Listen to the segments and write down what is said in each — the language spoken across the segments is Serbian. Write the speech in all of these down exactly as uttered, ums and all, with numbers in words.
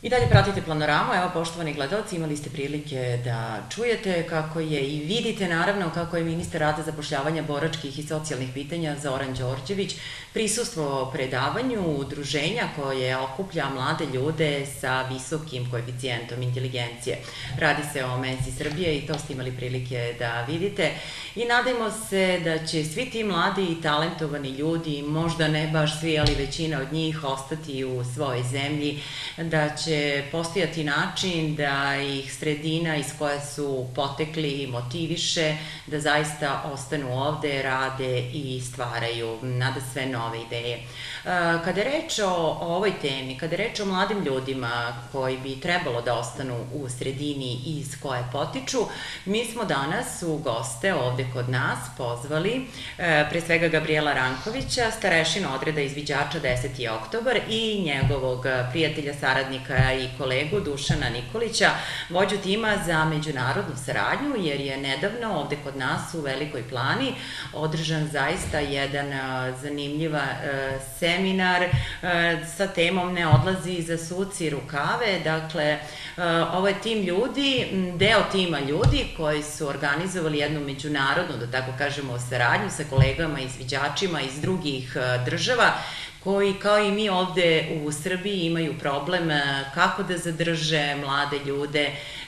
I dalje pratite Panoramu. Evo, poštovani gledalci, imali ste prilike da čujete kako je i vidite, naravno, kako je ministar rada, zapošljavanja, boračkih i socijalnih pitanja Zoran Đorđević prisustvovao predavanju udruženja koje okuplja mlade ljude sa visokim koeficijentom inteligencije. Radi se o Mensi Srbije i to ste imali prilike da vidite. I nadajmo se da će svi ti mladi i talentovani ljudi, možda ne baš svi, ali većina od njih, ostati u svojoj zemlji, da će će postojati način da ih sredina iz koje su potekli motiviše da zaista ostanu ovde, rade i stvaraju nada sve nove ideje. Kada je reč o ovoj temi, kada je reč o mladim ljudima koji bi trebalo da ostanu u sredini iz koje potiču, mi smo danas u goste ovde kod nas pozvali pre svega Gabriela Rankovića, starešinu odreda izviđača deseti oktobar i njegovog prijatelja, saradnika i kolegu Dušana Nikolića, vođu tima za međunarodnu saradnju, jer je nedavno ovde kod nas u Velikoj Plani održan zaista jedan zanimljiv seminar sa temom Ne odlazi za suci rukave. Dakle, ovo je tim ljudi, deo tima ljudi koji su organizovali jednu međunarodnu, da tako kažemo, saradnju sa kolegama, izviđačima iz drugih država, koji kao i mi ovde u Srbiji imaju problem kako da zadrže mlade ljude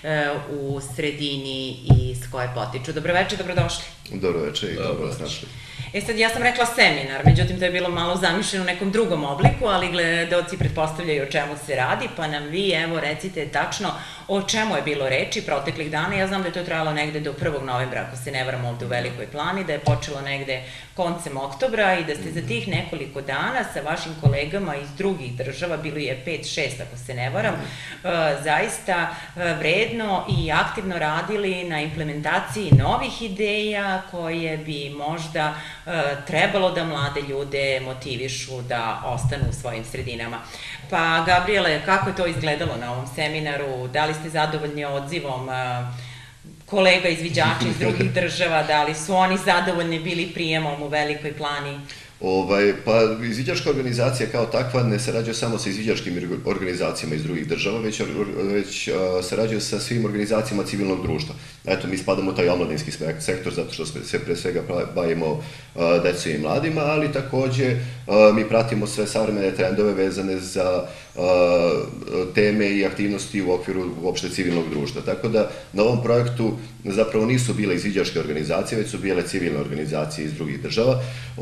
u sredini iz koje potiču. Dobroveče, dobrodošli. Dobroveče i dobro vas našli. E sad, ja sam rekla seminar, međutim to je bilo malo zamišljeno u nekom drugom obliku, ali gledaoci pretpostavljaju o čemu se radi, pa nam vi, evo, recite tačno o čemu je bilo reči proteklih dana. Ja znam da je to trajalo negde do prvog novembra, ako se ne varam, ovde u Velikoj Plani, da je počelo negde koncem oktobra i da ste za tih nekoliko dana sa vašim kolegama iz drugih država, bilo je pet šest ako se ne varam, zaista vredno i aktivno radili na implementaciji novih ideja koje bi možda trebalo da mlade ljude motivišu da ostanu u svojim sredinama. Pa, Gabriele, kako je to izgledalo na ovom seminaru? Da li ste zadovoljni odzivom kolega izviđača iz drugih država? Da li su oni zadovoljni bili prijemom u Velikoj Plani? Pa, izviđačka organizacija kao takva ne sarađuje samo sa izviđačkim organizacijama iz drugih država, već sarađuje sa svim organizacijama civilnog društva. Eto, mi spadamo u taj omladinski sektor, zato što se pre svega bavimo decom i mladima, ali takođe mi pratimo sve savremene trendove vezane za teme i aktivnosti u okviru uopšte civilnog društva. Tako da na ovom projektu zapravo nisu bile izviđačke organizacije, već su bile civilne organizacije iz drugih država.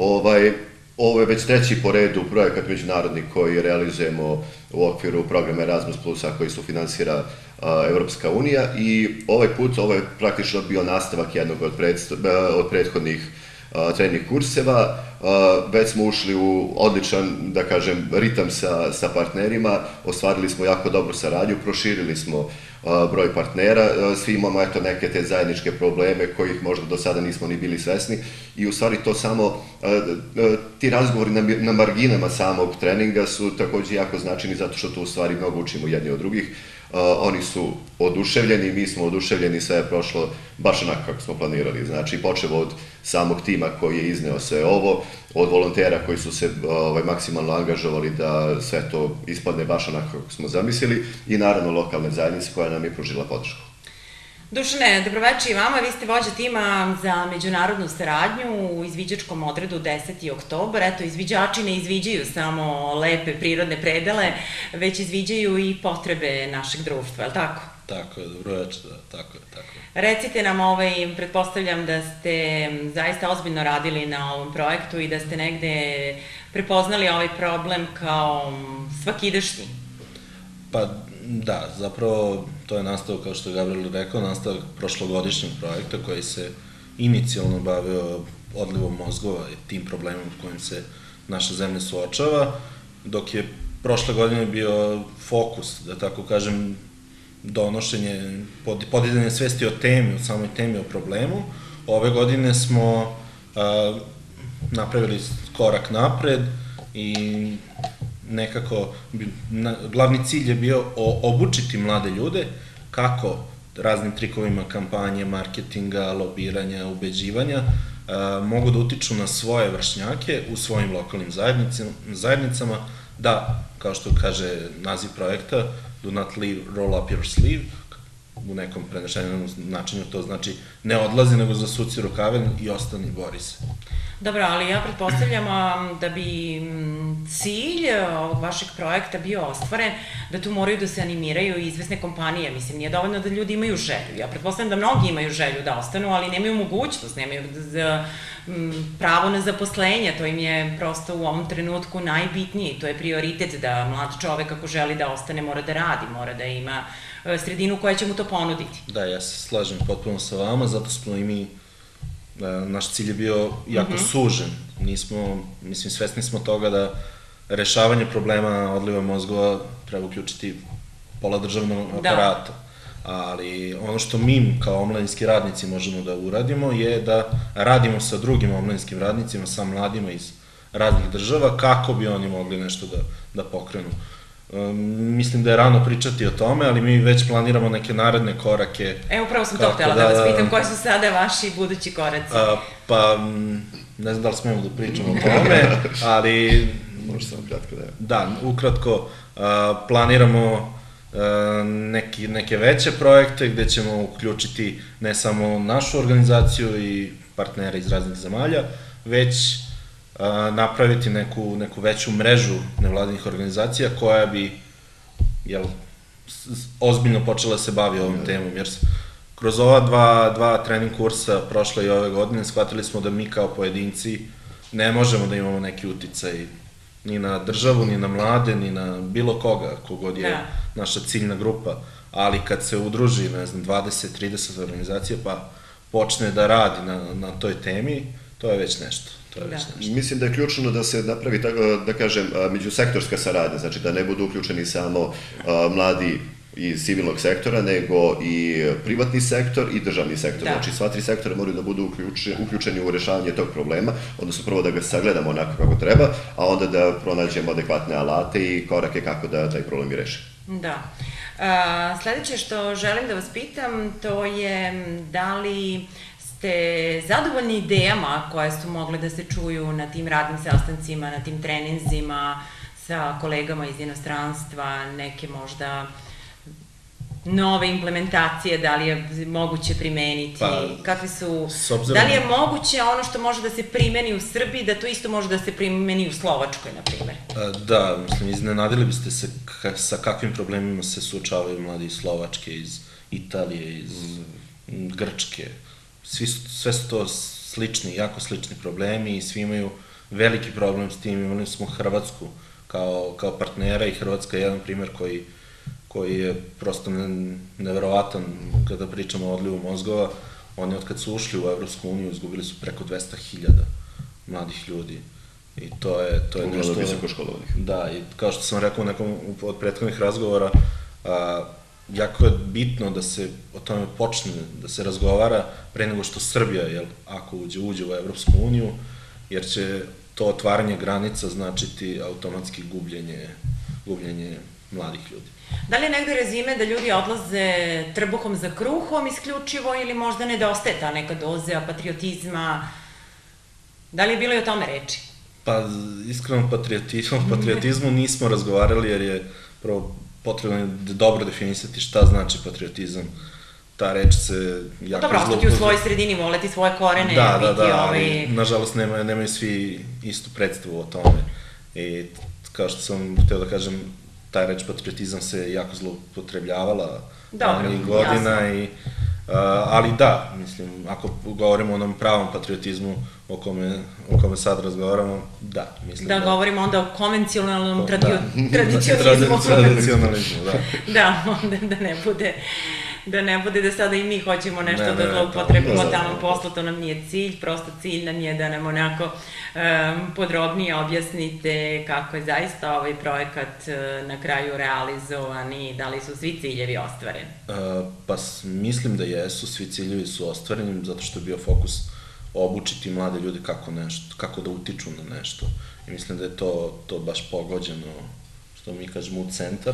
Ovo je već treći po redu projekat međunarodni koji realizujemo u okviru programa Erasmus plus, a koji su finansira Evropska unija, i ovaj put, ovo je praktično bio nastavak jednog od prethodnih trening kurseva. Već smo ušli u odličan, da kažem, ritam sa partnerima, ostvarili smo jako dobru saradnju, proširili smo broj partnera, svi imamo eto neke te zajedničke probleme kojih možda do sada nismo ni bili svesni, i u stvari to samo, ti razgovori na marginama samog treninga su takođe jako značajni, zato što tu u stvari mnogo učimo jedni od drugih. Oni su oduševljeni, mi smo oduševljeni, sve je prošlo baš onako kako smo planirali. Znači, počevo od samog tima koji je izneo sve ovo, od volontera koji su se maksimalno angažovali da sve to ispadne baš onako kako smo zamislili, i naravno lokalne zajednice koja nam je pružila podršku. Dušane, dobroveče i vama. Vi ste vođa tima za međunarodnu saradnju u izviđačkom odredu deseti oktobar. Eto, izviđači ne izviđaju samo lepe prirodne predele, već izviđaju i potrebe našeg društva, je li tako? Tako je, dobroveče, da, tako je, tako je. Recite nam, pretpostavljam da ste zaista ozbiljno radili na ovom projektu i da ste negde prepoznali ovaj problem kao svakidašnji. Pa da, zapravo to je nastavak, kao što je Gabriel rekao, nastavak prošlogodišnjeg projekta koji se inicijalno bavio odlivom mozgova i tim problemom kojim se naša zemlja suočava, dok je prošle godine bio fokus, da tako kažem, donošenje, podizanje svesti o temi, o samoj temi, o problemu. Ove godine smo napravili korak napred i nekako glavni cilj je bio obučiti mlade ljude kako raznim trikovima kampanje, marketinga, lobiranja, ubeđivanja mogu da utiču na svoje vršnjake u svojim lokalnim zajednicama, da, kao što kaže naziv projekta, do not leave, roll up your sleeve, u nekom prenešenom načinu to znači ne odlazi, nego zasuci rukave i ostani, bori se. Dobro, ali ja pretpostavljam da bi cilj ovog vašeg projekta bio ostvaren, da tu moraju da se animiraju i izvesne kompanije. Mislim, nije dovoljno da ljudi imaju želju. Ja pretpostavljam da mnogi imaju želju da ostanu, ali nemaju mogućnost, nemaju pravo na zaposlenje. To im je prosto u ovom trenutku najbitnije. To je prioritet da mlad čovek ako želi da ostane mora da radi, mora da ima sredinu koja će mu to ponuditi. Da, ja se slažem potpuno sa vama, zato smo i mi naš cilj je bio jako sužen. Nismo, mislim, svesni smo toga da rešavanje problema odliva mozgova treba uključiti pola državnog aparata. Ali ono što mi kao omladinski radnici možemo da uradimo je da radimo sa drugim omladinskim radnicima, sa mladima iz raznih država, kako bi oni mogli nešto da pokrenu. Mislim da je rano pričati o tome, ali mi već planiramo neke naredne korake. E, upravo sam to htela da vas pitam, koji su sada vaši budući koraci? Pa, ne znam da li smemo da pričamo o tome, ali... Možda samo kratko da je. Da, ukratko, planiramo neke veće projekte gde ćemo uključiti ne samo našu organizaciju i partnere iz raznih zemalja, već napraviti neku, neku veću mrežu nevladinih organizacija koja bi jel, ozbiljno počela se bavi ovom temom, jer kroz ova dva, dva trening kursa prošle i ove godine shvatili smo da mi kao pojedinci ne možemo da imamo neki uticaj ni na državu, ni na mlade, ni na bilo koga, kogod je naša ciljna grupa, ali kad se udruži, ne znam, dvadeset trideset organizacija pa počne da radi na, na toj temi, to je već nešto. Mislim da je ključno da se napravi, da kažem, međusektorska saradnja, znači da ne budu uključeni samo mladi iz civilnog sektora, nego i privatni sektor i državni sektor. Znači sva tri sektora moraju da budu uključeni u rešavanje tog problema, odnosno prvo da ga sagledamo onako kako treba, a onda da pronađemo adekvatne alate i korake kako da taj problem i reši. Da. Sledeće što želim da vas pitam, to je da li ste zadovoljni idejama koje su mogle da se čuju na tim radnim sastancima, na tim treninzima sa kolegama iz inostranstva, neke možda nove implementacije, da li je moguće primeniti, kakvi su, da li je moguće ono što može da se primeni u Srbiji, da to isto može da se primeni u Slovačkoj, na primer? Da, mislim, iznenadili biste se sa kakvim problemima se suočavaju mladi iz Slovačke, iz Italije, iz Grčke. Sve su to slični, jako slični problemi i svi imaju veliki problem s tim. Imali smo Hrvatsku kao partnera i Hrvatska je jedan primer koji je prosto neverovatan kada pričamo o odlivu mozgova. Oni od kad su ušli u Evropsku uniju izgubili su preko dvesta hiljada mladih ljudi. I to je nešto... Uglavnom visokoškolovanih. Da, i kao što sam rekao u nekom od prethodnih razgovora, jako je bitno da se o tome počne, da se razgovara pre nego što Srbija, jel, ako uđe, uđe u Evropsku uniju, jer će to otvaranje granica značiti automatski gubljenje, gubljenje mladih ljudi. Da li je negde rezime da ljudi odlaze trbuhom za kruhom isključivo ili možda nedostaje ta neka doza patriotizma? Da li je bilo i o tome reči? Pa, iskreno patriotizmu nismo razgovarali jer je prvo potrebno je dobro definisati šta znači patriotizam. Ta reč se jako... Dobro, ostati u svojoj sredini, voleti svoje korene. Da, da, da, ali nažalost nemaju svi istu predstavu o tome. I kao što sam hteo da kažem, ta reč patriotizam se jako zloupotrebljavala ranijih godina. Ali da, mislim, ako govorimo o onom pravom patriotizmu o kome sad razgovaramo, da, mislim da... Da govorimo onda o konvencionalnom tradicionalizmu. Tradicionalizmu, da. Da, onda da ne bude... Da ne bude da sada i mi hoćemo nešto da zloupotrebimo tamo poslu, to nam nije cilj, prosto cilj nam je da nam onako podrobnije objasnite kako je zaista ovaj projekat na kraju realizovan i da li su svi ciljevi ostvareni. Pa mislim da jesu, svi ciljevi su ostvareni, zato što je bio fokus obučiti mlade ljude kako da utiču na nešto. I mislim da je to baš pogođeno, što mi kažemo, u centar,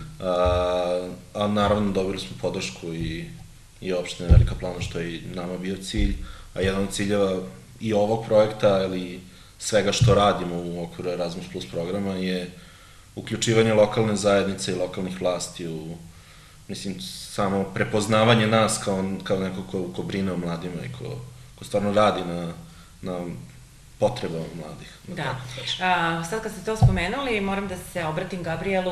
a naravno dobili smo podršku i opštine Velika Plana, što je i nama bio cilj, a jedan od ciljeva i ovog projekta, ili svega što radimo u okviru Erasmus Plus programa je uključivanje lokalne zajednice i lokalnih vlasti u, mislim, samo prepoznavanje nas kao, kao neko ko, ko brine o mladima i ko, ko stvarno radi na, na potrebama mladih. Da. A, sad kad ste to spomenuli, moram da se obratim Gabrielu.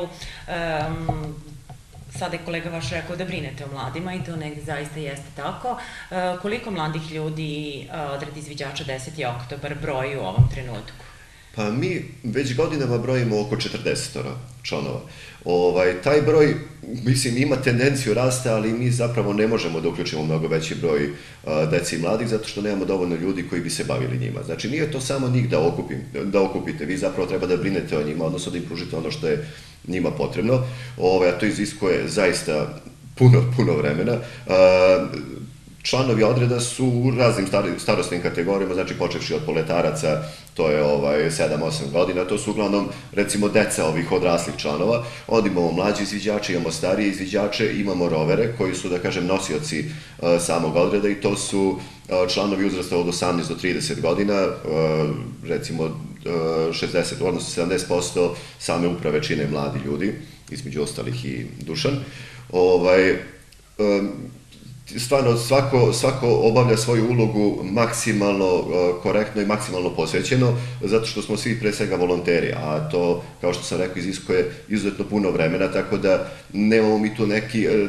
Um, sada je kolega vaš rekao da brinete o mladima i to negde zaista jeste tako. Uh, koliko mladih ljudi uh, odred izviđača deseti oktobar broji u ovom trenutku? Pa mi već godinama brojimo oko četrdeset članova. Ovaj, taj broj, mislim, ima tendenciju rasta, ali mi zapravo ne možemo da uključimo mnogo veći broj a, deci i mladih, zato što nemamo dovoljno ljudi koji bi se bavili njima. Znači, nije to samo njih da, okupim, da okupite, vi zapravo treba da brinete o njima, odnosno da im pružite ono što je njima potrebno, ovaj, a to iziskuje zaista puno, puno vremena. A, Članovi odreda su u raznim starostnim kategorijama, znači počevši od poletaraca, to je ovaj, sedam osam godina, to su uglavnom, recimo, deca ovih odraslih članova. Onda imamo mlađi izviđače, imamo starije izviđače, imamo rovere, koji su, da kažem, nosioci uh, samog odreda i to su uh, članovi uzrasta od osamnaest do trideset godina, uh, recimo uh, šezdeset, odnosno sedamdeset posto same uprave čine mladi ljudi, između ostalih i Dušan. Ovaj, um, Stvarno, svako, svako obavlja svoju ulogu maksimalno uh, korektno i maksimalno posvećeno, zato što smo svi pre svega volonteri, a to, kao što sam rekao, iziskuje izuzetno puno vremena, tako da nemamo mi tu neki, uh,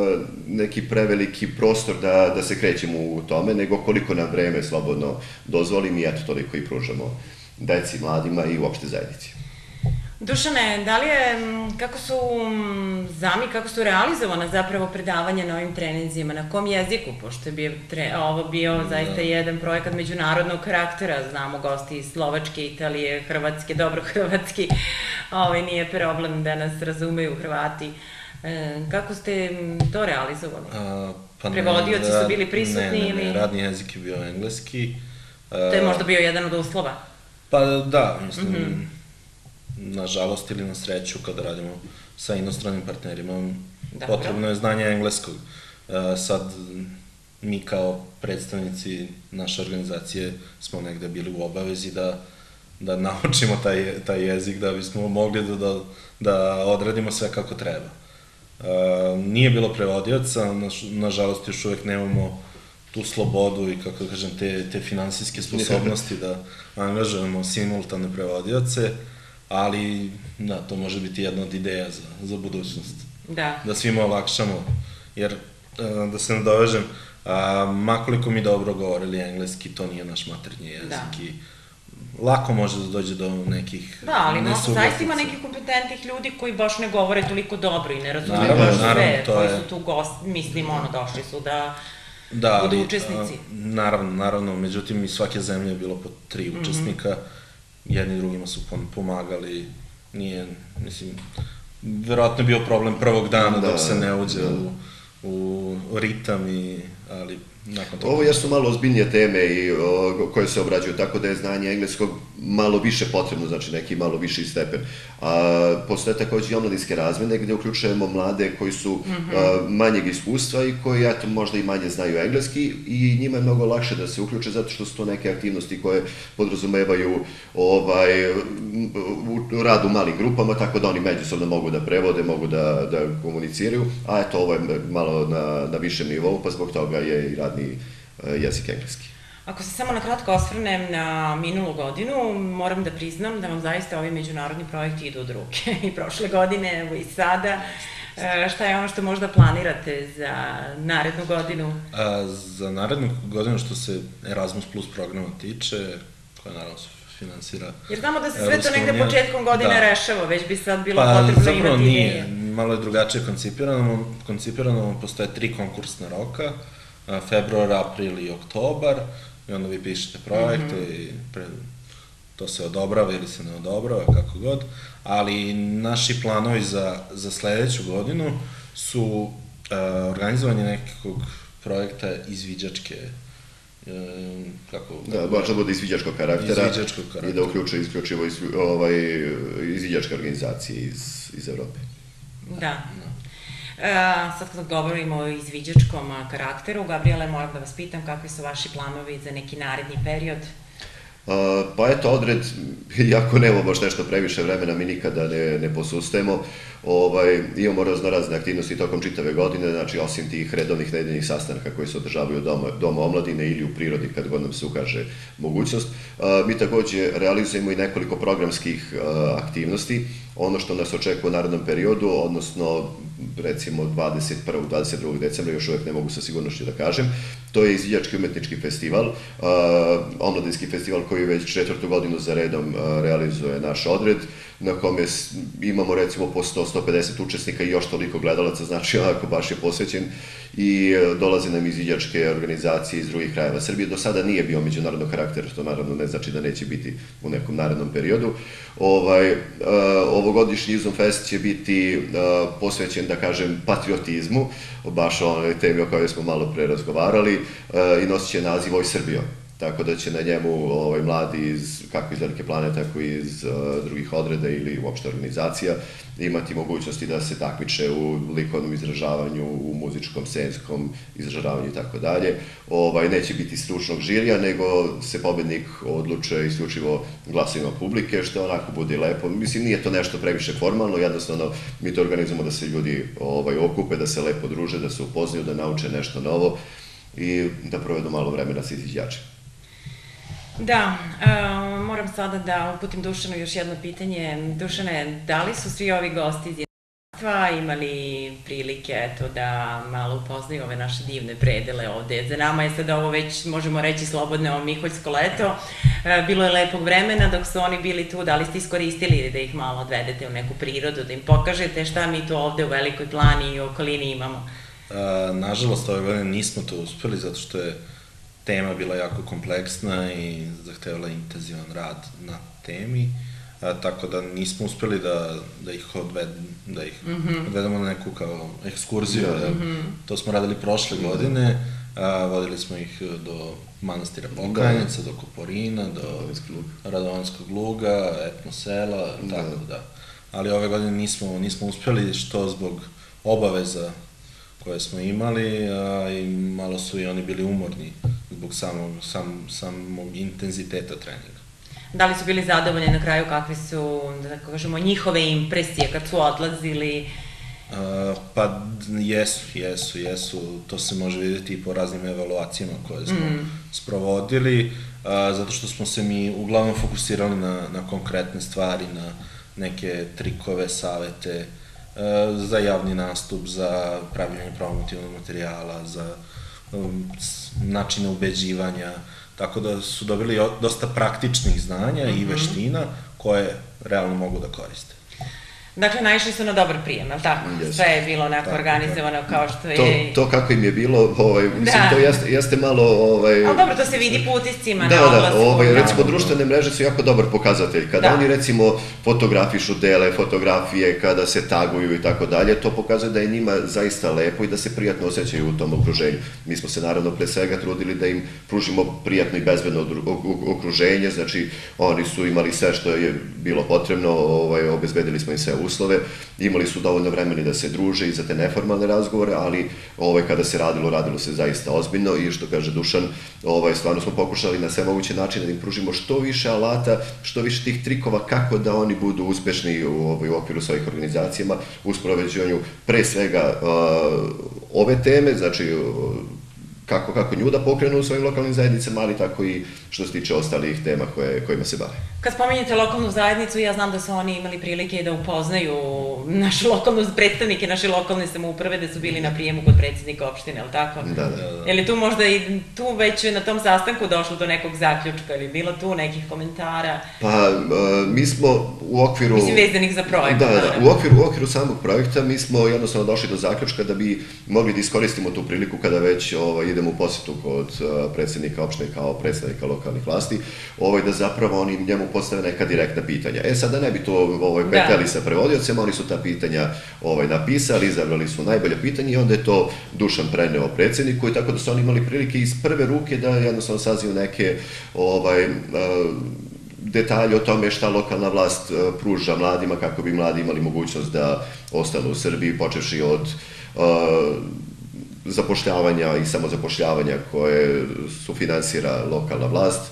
neki preveliki prostor da, da se krećemo u tome, nego koliko nam vreme slobodno dozvoli, mi eto toliko i pružamo deci, mladima i uopšte zajednici. Dušane, da li je, kako su zami, kako su realizovana zapravo predavanja na ovim treninzima, na kom jeziku, pošto je bio, tre, ovo bio zaista jedan projekat međunarodnog karaktera, znamo gosti iz Slovačke, Italije, Hrvatske, dobro hrvatski, ovaj, nije problem da nas razumeju Hrvati. E, kako ste to realizovali? A, pa Prevodioci ne, su bili prisutni ne, ne, ili? Ne, radni jezik je bio engleski. To je možda bio jedan od uslova? Pa da, mislim, mm-hmm. nažalost ili na sreću, kada radimo sa inostranim partnerima, Dobro. potrebno je znanje engleskog. Sad, mi kao predstavnici naše organizacije smo negde bili u obavezi da, da naučimo taj, taj jezik, da bismo mogli da, da, da odradimo sve kako treba. Nije bilo prevodioca, nažalost još uvek nemamo tu slobodu i, kako kažem, te, te finansijske sposobnosti da angažujemo simultane prevodioce, ali, da, to može biti jedna od ideja za, za budućnost. Da. Da svima olakšamo, jer, da se nadovežem, makoliko mi dobro govorili engleski, to nije naš maternji jezik da. I lako može da dođe do nekih Da, ali možda zaista ima nekih kompetentnih ljudi koji baš ne govore toliko dobro i ne razumiju baš sve, koji su tu gost, mislim, ono, došli su da Da, budu učesnici. Naravno, naravno, međutim, iz svake zemlje je bilo po tri učesnika, jedni drugima su pomagali, nije, mislim, verovatno je bio problem prvog dana dok se ne uđe u ritam, ali nakon toga... Ovo jer su malo ozbiljnije teme i koje se obrađuju, tako da je znanje engleskog malo više potrebno, znači neki malo viši stepen. A postoje takođe i omladinske razmene gde uključujemo mlade koji su manjeg iskustva i koji, eto, možda i manje znaju engleski i njima je mnogo lakše da se uključe zato što su to neke aktivnosti koje podrazumevaju ovaj, u radu u malim grupama, tako da oni međusobno mogu da prevode, mogu da, da komuniciraju, a eto, ovo je malo na, na višem nivou, pa zbog toga je i radni jezik engleski. Ako se samo na kratko osvrnem na minulu godinu, moram da priznam da vam zaista ovi međunarodni projekti idu od ruke. I prošle godine, evo i sada. Šta je ono što možda planirate za narednu godinu? A, za narednu godinu što se Erasmus Plus programa tiče, koja naravno se finansira... Jer znamo da se sve to negde početkom godine da. rešava, već bi sad bilo pa, potrebno imati ideje. Pa zapravo nije, malo je drugačije koncipirano, koncipirano postoje tri konkursna roka, februar, april i oktobar, i onda vi pišete projekte mm-hmm. i pre, to se odobrava ili se ne odobrava, kako god, ali naši planovi za, za sledeću godinu su uh, organizovanje nekog projekta izviđačke, uh, kako... Da, baš da bude izviđačkog karaktera, izviđačkog karaktera. I da uključuje isključivo iz, ovaj, izviđačke organizacije iz, iz Evrope. Da. da. Uh, sad kad govorimo o izviđačkom karakteru, Gabriele, moram da vas pitam kakvi su vaši planovi za neki naredni period? Pa eto, odred, iako nemamo baš nešto previše vremena, mi nikada ne, ne posustemo. Ovaj, imamo raznorazne aktivnosti tokom čitave godine, znači osim tih redovnih nedeljnih sastanaka koji se održavaju u doma, doma omladine ili u prirodi kad god nam se ukaže mogućnost. Mi takođe realizujemo i nekoliko programskih aktivnosti. Ono što nas očekuje u narednom periodu, odnosno recimo dvadeset prvog dvadeset drugog decembra, još uvek ne mogu sa sigurnošću da kažem, to je Izviđački umetnički festival, omladinski festival koji već četvrtu godinu za redom realizuje naš odred, na kome imamo recimo po sto do sto pedeset učesnika i još toliko gledalaca, znači onako baš je posvećen i dolaze nam izviđačke organizacije iz drugih krajeva Srbije. Do sada nije bio međunarodnog karaktera, što naravno ne znači da neće biti u nekom narednom periodu. Ovaj, ovogodišnji Izum Fest će biti posvećen, da kažem, patriotizmu, baš o onoj temi o kojoj smo malo pre razgovarali, i nosit će naziv Oj Srbijo. Tako da će na njemu ovaj, mladi iz, kako iz Velike Plane, tako i iz uh, drugih odreda ili uopšte organizacija imati mogućnosti da se takmiče u likovnom izražavanju, u muzičkom, scenskom izražavanju i tako dalje. Ovaj, neće biti stručnog žirija, nego se pobednik odlučuje isključivo glasovima publike, što onako bude lepo. Mislim, nije to nešto previše formalno, jednostavno mi to organizujemo da se ljudi ovaj, okupe, da se lepo druže, da se upoznaju, da nauče nešto novo i da provedu malo vremena sa izviđačima. Da, moram sada da uputim Dušanu još jedno pitanje. Dušane, da li su svi ovi gosti iz inostranstva imali prilike eto, da malo upoznaju ove naše divne predele ovde? Za nama je sada ovo već, možemo reći, slobodno miholjsko leto. Bilo je lepog vremena dok su oni bili tu. Da li ste iskoristili da ih malo odvedete u neku prirodu, da im pokažete šta mi to ovde u Velikoj Plani i okolini imamo? Nažalost, ove godine nismo to uspeli, zato što je tema bila jako kompleksna i zahtevala intenzivan rad na temi, a, tako da nismo uspeli da, da ih, odved, da ih mm-hmm. odvedemo na neku kao ekskurziju. Da, mm-hmm. To smo radili prošle godine, a, vodili smo ih do manastira Pokajnica, da. do Koporina, do Radovanskog luga, etnosela, da. tako da. Ali ove godine nismo, nismo uspeli, što zbog obaveza koje smo imali, a, i malo su i oni bili umorni zbog samog, sam, samog intenziteta treninga. Da li su bili zadovoljni na kraju, kakve su, da kažemo, njihove impresije kad su odlazili? A, pa jesu, jesu, jesu. To se može vidjeti i po raznim evaluacijama koje smo mm. sprovodili, a, zato što smo se mi uglavnom fokusirali na, na konkretne stvari, na neke trikove, savete, za javni nastup, za pravljanje promotivnog materijala, za um, načine ubeđivanja, tako da su dobili dosta praktičnih znanja mm-hmm. i veština koje realno mogu da koriste. Dakle, naišli su na dobar prijem, ali tako? Yes. Sve je bilo onako tako, organizovano kao što je... To, to kako im je bilo, ovaj, mislim, da. to jeste, jeste malo... Ovaj... Ali dobro, to se vidi po utiscima da, na oglasu. Da, ovaj, recimo, društvene mreže su jako dobar pokazatelj. Kada da. oni, recimo, fotografišu dele, fotografije, kada se taguju i tako dalje, to pokazuje da je njima zaista lepo i da se prijatno osjećaju u tom okruženju. Mi smo se, naravno, pre svega trudili da im pružimo prijatno i bezbedno okruženje, znači, oni su imali sve što je bilo potrebno, ovaj, obezbedili smo im sve uslove, imali su dovoljno vremena da se druže i za te neformalne razgovore, ali ovaj, kada se radilo, radilo se zaista ozbiljno i što kaže Dušan, ovaj, stvarno smo pokušali na sve moguće načine da im pružimo što više alata, što više tih trikova kako da oni budu uspešni u, ovaj, u okviru svojih organizacijama u sprovođenju pre svega uh, ove teme, znači uh, kako, kako nju da pokrenu u svojim lokalnim zajednicama, ali tako i što se tiče ostalih tema koje, kojima se bave. Kad spominjete lokalnu zajednicu, ja znam da su oni imali prilike da upoznaju našu lokalnu, predstavnike naše lokalne samouprave, da su bili na prijemu kod predsjednika opštine, ali tako? Da, da. Je li tu možda i tu već na tom sastanku došlo do nekog zaključka ili bilo tu nekih komentara? Pa, mi smo u okviru... Mislim, vezanih za projekt. Da, da, u okviru, u okviru samog projekta mi smo jednostavno došli do zaključka da bi mogli da iskoristimo tu priliku kada već ovaj, idemo u posjetu kod predsjednika opštine kao predstavnika lokalnih vlasti, ovaj, da zapravo oni njemu postave neka direktna pitanja. E, sada ne bi to ovaj, peteli sa prevodiocem, oni su ta pitanja ovaj, napisali, izabrali su najbolje pitanje i onda je to Dušan preneo predsjedniku i tako da su oni imali prilike iz prve ruke da jednostavno saznaju neke ovaj, detalje o tome šta lokalna vlast pruža mladima kako bi mladi imali mogućnost da ostanu u Srbiji, počevši od uh, zapošljavanja i samozapošljavanja koje sufinansira lokalna vlast,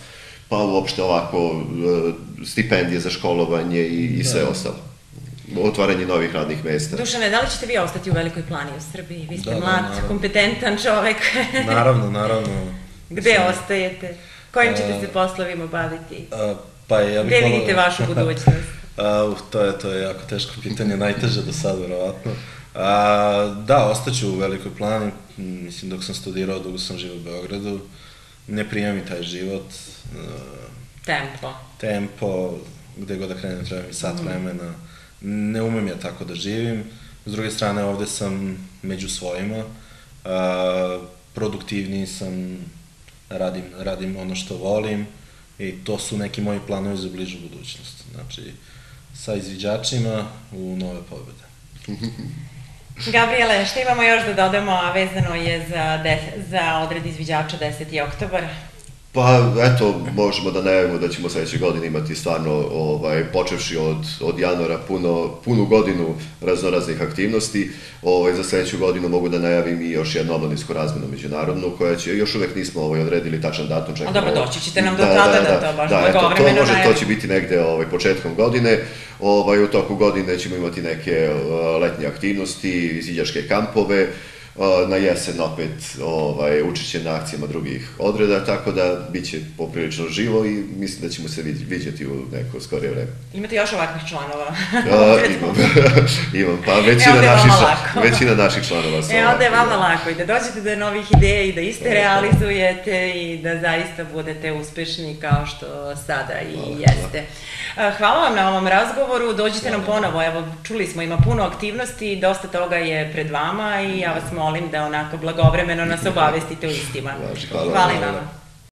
pa uopšte ovako stipendije za školovanje i, i sve ostalo. Otvaranje novih radnih mesta. Dušane, da li ćete vi ostati u Velikoj Plani u Srbiji? Vi ste Da, da, mlad, naravno. kompetentan čovek. Naravno, naravno. Gde Sam- ostajete? Kojim ćete se poslovima baviti? A, pa ja bih Gde voleo- vidite vašu budućnost? A, uf, to je, to je jako teško pitanje, najteže do sad, verovatno. A, da, ostaću u Velikoj Plani, m, mislim, dok sam studirao, dugo sam živio u Beogradu, ne prija mi taj život, a, Tempo. tempo, gde god da krenem treba mi sat vremena, ne umem ja tako da živim, s druge strane ovde sam među svojima, a, produktivniji sam, radim, radim ono što volim i to su neki moji planovi za bližu budućnost. Znači, sa izviđačima u nove pobjede. Gabriele, šta imamo još da dodamo, a vezano je za, des, za odred izviđača deseti oktobar? Pa, eto, možemo da najavimo da ćemo sledeće godine imati stvarno, ovaj, počevši od, od januara, puno, punu godinu raznoraznih aktivnosti. Ovaj, za sledeću godinu mogu da najavim i još jednu omladinsku razmenu međunarodnu, koja će, još uvek nismo ovaj, odredili tačan datum. A dobro, doći ćete nam do tada da to baš blagovremeno najavimo. Da, eto, to može, to najavimo. će biti negde ovaj, početkom godine. Ovaj, u toku godine ćemo imati neke uh, letnje aktivnosti, izviđačke kampove, na jesen opet ovaj, učešće na akcijama drugih odreda, tako da bit će poprilično živo i mislim da ćemo se vidjeti u neko skorije vreme. Imate još ovakvih članova? A, imam, imam, pa većina, E, naših, lako. većina naših članova su E, onda je ovakvi, vama da. lako i da dođete do novih ideja i da iste realizujete i da zaista budete uspešni kao što sada i Hvala, jeste. Hvala vam na ovom razgovoru, dođite nam ponovo, evo čuli smo ima puno aktivnosti, dosta toga je pred vama i ja vas molim da onako blagovremeno nas obavestite u istima. Hvala, Hvala i hvala. vama.